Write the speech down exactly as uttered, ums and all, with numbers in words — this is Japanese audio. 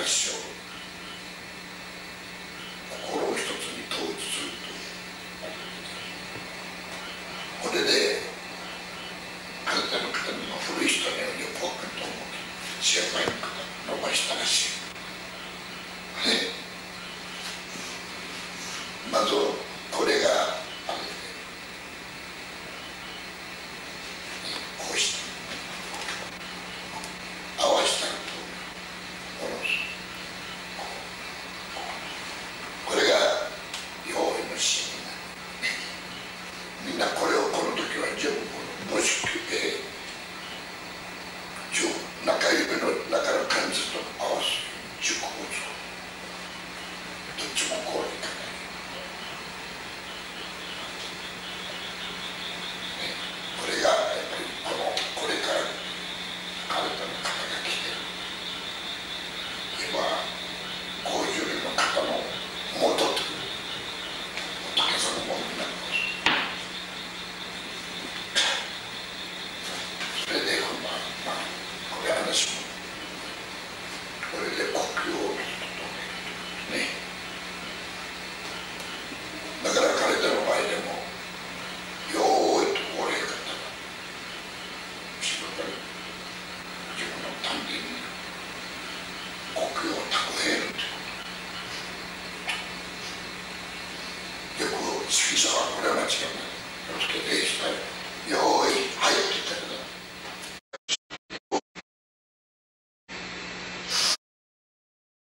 師匠、心を一つに統一すると、これであなたの方の古い人のようによくわかると思うけど、試合前の方伸ばしたらしい。ね、まずこれがあれで、こうして合わせたのと下ろす。これが用意のシーンになる。みんなこれをこの時は全部この母子で中指の中の関節と合わす熟語を作る。どっちもこうにかない。これがやっぱりこのこれから体の方が来てる。今高十年の方の元という仏様のものになります。それでまあまあこれ話もこれで呼吸を整えるね。だから彼らの場合でもよーいとこれが後ろから自分の丹田に呼吸を蓄えるという。よく指揮者はこれは間違いない。気をつけてしたよ。よーい、はい。